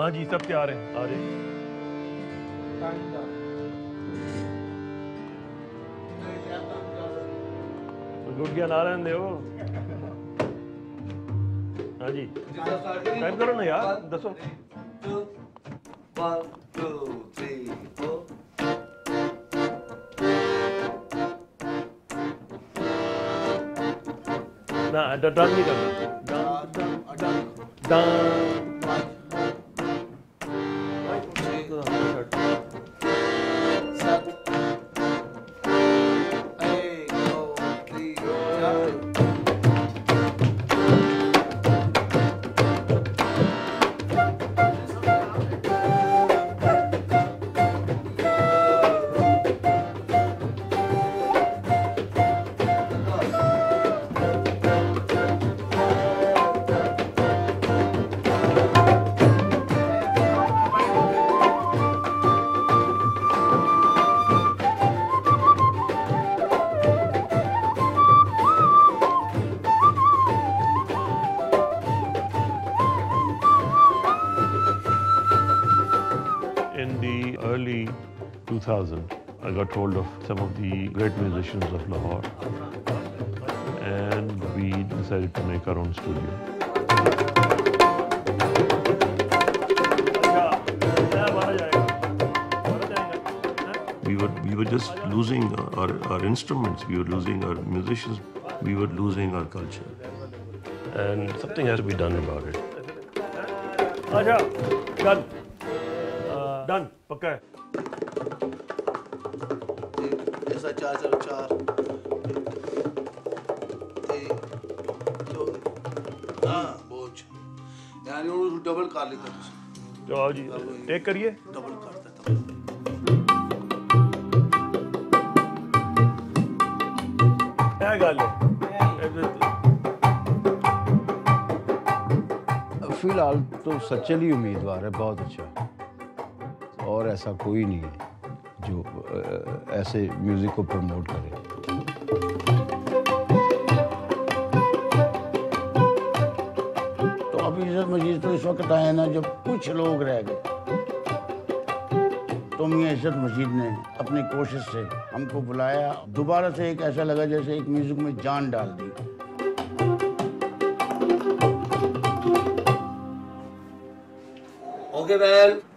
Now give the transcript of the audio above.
हाँ जी सब तैयार हैं, आ जाए। गुड़िया ना रहने दो। हाँ जी टाइप करो ना यार, दसो। 1 2 3 4 ना डन नहीं करना। Done In the early 2000, I got hold of some of the great musicians of Lahore, and we decided to make our own studio. We were just losing our instruments, we were losing our musicians, we were losing our culture, and something has to be done about it. Done. Done. Okay. ऐसा 404 हाँ बोझ यानी उन्होंने double कर लेता है। जाओ जी take करिए। डबल कर देता हूँ। क्या गाल है? फिलहाल तो सचल ही उम्मीदवार है, बहुत अच्छा, और ऐसा कोई नहीं है जो ऐसे म्यूजिक को प्रमोट करे। तो अभी इज़्ज़त मजीद तो इस वक्त आए ना जब कुछ लोग रह गए, तो मियां इज़्ज़त मजीद ने अपनी कोशिश से हमको बुलाया, दोबारा से एक ऐसा लगा जैसे एक म्यूजिक में जान डाल दी। Okay man.